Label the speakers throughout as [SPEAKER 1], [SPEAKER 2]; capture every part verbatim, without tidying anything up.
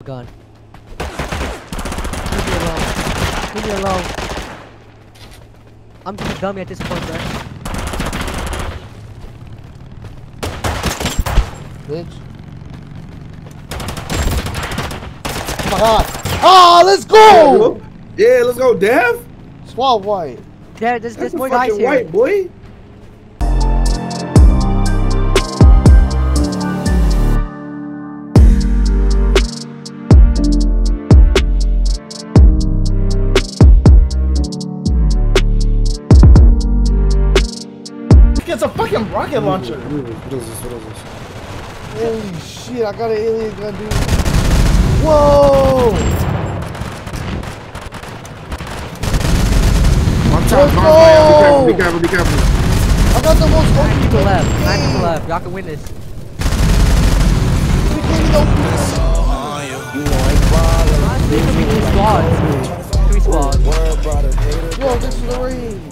[SPEAKER 1] gun. Leave me alone. Leave me alone. I'm just a dummy at this point, bro.
[SPEAKER 2] Bitch. Oh my god. Ah, let's go!
[SPEAKER 3] Yeah, let's go, Dev.
[SPEAKER 2] Swab white.
[SPEAKER 1] Yeah, there's, there's
[SPEAKER 3] That's
[SPEAKER 1] more
[SPEAKER 3] a
[SPEAKER 1] guys
[SPEAKER 3] fucking
[SPEAKER 1] here.
[SPEAKER 3] white boy.
[SPEAKER 4] It's a fucking rocket launcher.
[SPEAKER 3] What is this? What is this?
[SPEAKER 2] Holy shit, I got an alien gun, dude. Whoa!
[SPEAKER 3] Watch out,
[SPEAKER 2] Let's
[SPEAKER 3] Be
[SPEAKER 2] go!
[SPEAKER 3] careful, be careful, be careful.
[SPEAKER 2] I got the most
[SPEAKER 1] Nine
[SPEAKER 2] open
[SPEAKER 1] people left.
[SPEAKER 2] game.
[SPEAKER 1] Nine people left. Y'all can win this.
[SPEAKER 2] We can't even open
[SPEAKER 1] Honestly, it could be two squads. Three squads.
[SPEAKER 2] Yo, this is the raid.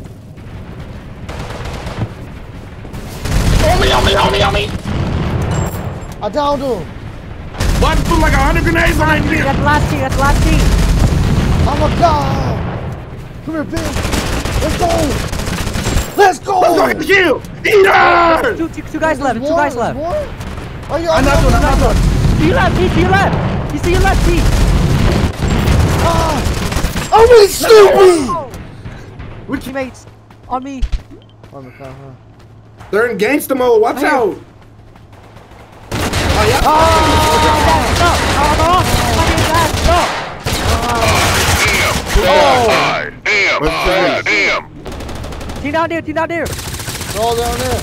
[SPEAKER 3] On me, on me, on me, on me.
[SPEAKER 2] I downed him.
[SPEAKER 3] What? Put like a hundred grenades on me.
[SPEAKER 1] That's the last team. That's the last team.
[SPEAKER 2] I'm a god. Come here, bitch. Let's go. Let's go.
[SPEAKER 3] Let's go get the kill. Eater.
[SPEAKER 1] Two, two, two guys left. Two
[SPEAKER 2] More,
[SPEAKER 1] guys
[SPEAKER 2] there's
[SPEAKER 1] left.
[SPEAKER 2] more? Are you
[SPEAKER 4] I knocked one, I knocked one.
[SPEAKER 1] To your left, T. To your left. He's to your left, T.
[SPEAKER 2] Ah, I'm really stupid.
[SPEAKER 1] Which teammates? On me.
[SPEAKER 2] On the car, huh?
[SPEAKER 3] They're in gangster mode. Watch
[SPEAKER 1] Right
[SPEAKER 3] out. Oh yeah.
[SPEAKER 1] Oh, stop. Oh, no. Fucking guys, stop.
[SPEAKER 5] Damn, damn, damn.
[SPEAKER 1] Team down there. Team down there.
[SPEAKER 2] They're all down there.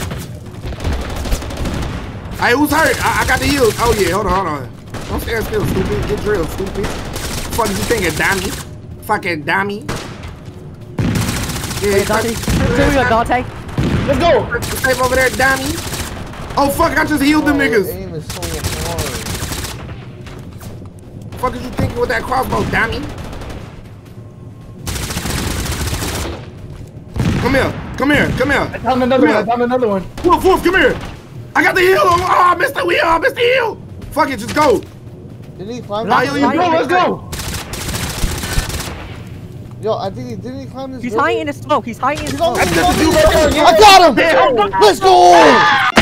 [SPEAKER 3] Hey, who's hurt? I, I got the heals. Oh yeah, hold on, hold on. Don't stand still, stupid. Get drilled, stupid. Fuck you thinking, dummy? Fucking dummy. Yeah,
[SPEAKER 1] Wait, Dante. Here we go, Dante.
[SPEAKER 4] Let's go.
[SPEAKER 3] Safe over there, dummy. Oh fuck! I just healed them
[SPEAKER 2] Oh,
[SPEAKER 3] niggas.
[SPEAKER 2] aim is so hard.
[SPEAKER 3] Fuck is you thinking with that crossbow, dummy? Come here, come here, come here.
[SPEAKER 4] I found another one. I found another one.
[SPEAKER 3] Wolf, Wolf, come here. I got the heal. Oh, I missed the wheel. I missed the heal. Fuck it, just go.
[SPEAKER 2] Did he climb?
[SPEAKER 1] Let's
[SPEAKER 3] Yo,
[SPEAKER 2] this?
[SPEAKER 3] yo,
[SPEAKER 4] Let's go. Let's go.
[SPEAKER 2] Yo, I think he didn't he climb this.
[SPEAKER 1] He's
[SPEAKER 2] building?
[SPEAKER 1] hiding in the smoke. He's hiding in the
[SPEAKER 2] He's on
[SPEAKER 1] smoke.
[SPEAKER 2] the
[SPEAKER 3] That's the dude
[SPEAKER 2] building.
[SPEAKER 3] right there.
[SPEAKER 2] I got him. Let's go.